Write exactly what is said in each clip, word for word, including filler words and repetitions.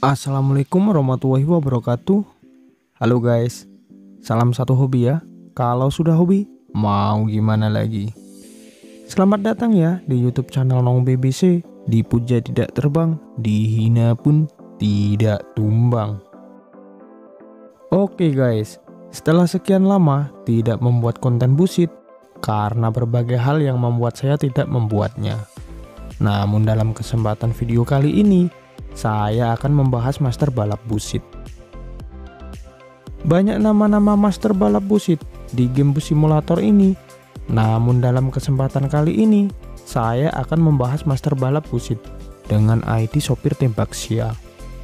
Assalamualaikum warahmatullahi wabarakatuh. Halo guys, salam satu hobi ya. Kalau sudah hobi, mau gimana lagi? Selamat datang ya di YouTube channel Nong B B C. Dipuja tidak terbang, dihina pun tidak tumbang. Oke guys, setelah sekian lama tidak membuat konten busit karena berbagai hal yang membuat saya tidak membuatnya. Namun dalam kesempatan video kali ini saya akan membahas master balap busit. Banyak nama-nama master balap busit di game bus simulator ini. Namun dalam kesempatan kali ini saya akan membahas master balap busit dengan I D Sopir Tembak Sia.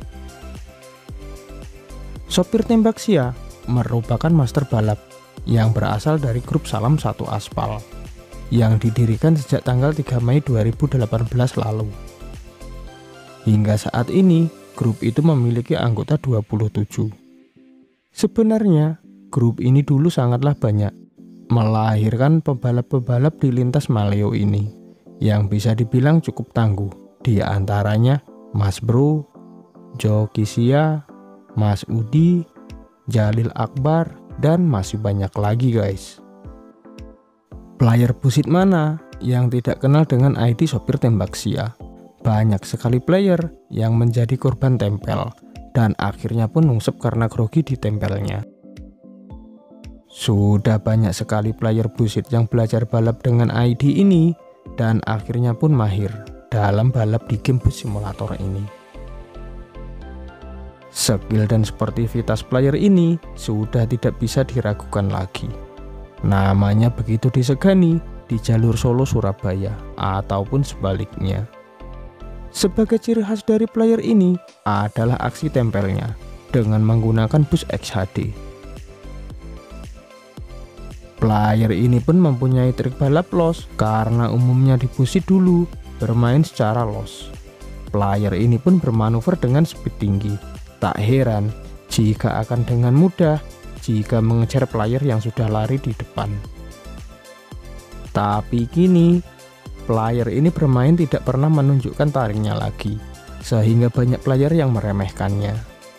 Sopir Tembak Sia merupakan master balap yang berasal dari grup Salam Satu Aspal yang didirikan sejak tanggal tiga Mei dua ribu delapan belas lalu. Hingga saat ini, grup itu memiliki anggota dua puluh tujuh. Sebenarnya, grup ini dulu sangatlah banyak, melahirkan pebalap-pebalap di lintas Maleo ini, yang bisa dibilang cukup tangguh. Di antaranya, Mas Bro, Joki Sia, Mas Udi, Jalil Akbar, dan masih banyak lagi guys. Player busit mana yang tidak kenal dengan I D Sopir Tembak Sia? Banyak sekali player yang menjadi korban tempel dan akhirnya pun nungsep karena grogi di tempelnya. Sudah banyak sekali player busit yang belajar balap dengan I D ini dan akhirnya pun mahir dalam balap di game bus simulator ini. Skill dan sportivitas player ini sudah tidak bisa diragukan lagi. Namanya begitu disegani di jalur Solo Surabaya ataupun sebaliknya. Sebagai ciri khas dari player ini adalah aksi tempelnya dengan menggunakan bus X H D. Player ini pun mempunyai trik balap los karena umumnya di busit dulu bermain secara los. Player ini pun bermanuver dengan speed tinggi. Tak heran jika akan dengan mudah jika mengejar player yang sudah lari di depan. Tapi kini player ini bermain tidak pernah menunjukkan taringnya lagi, sehingga banyak player yang meremehkannya.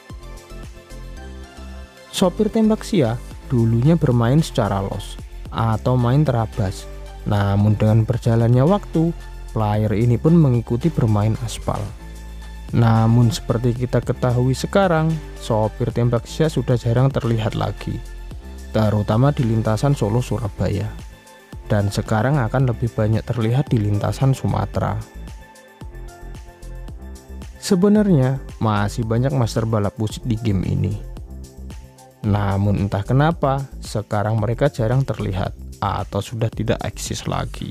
Sopir Tembak Sia dulunya bermain secara los atau main terabas. Namun dengan berjalannya waktu, player ini pun mengikuti bermain aspal. Namun seperti kita ketahui sekarang, Sopir Tembak Sia sudah jarang terlihat lagi, terutama di lintasan Solo Surabaya. Dan sekarang akan lebih banyak terlihat di lintasan Sumatera. Sebenarnya masih banyak master balap busit di game ini. Namun entah kenapa sekarang mereka jarang terlihat atau sudah tidak eksis lagi.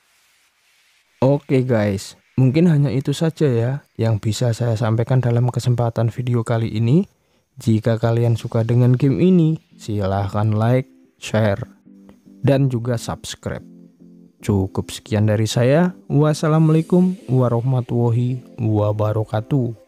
Oke guys, mungkin hanya itu saja ya yang bisa saya sampaikan dalam kesempatan video kali ini. Jika kalian suka dengan game ini, silahkan like, share, dan juga subscribe. Cukup sekian dari saya. Wassalamualaikum warahmatullahi wabarakatuh.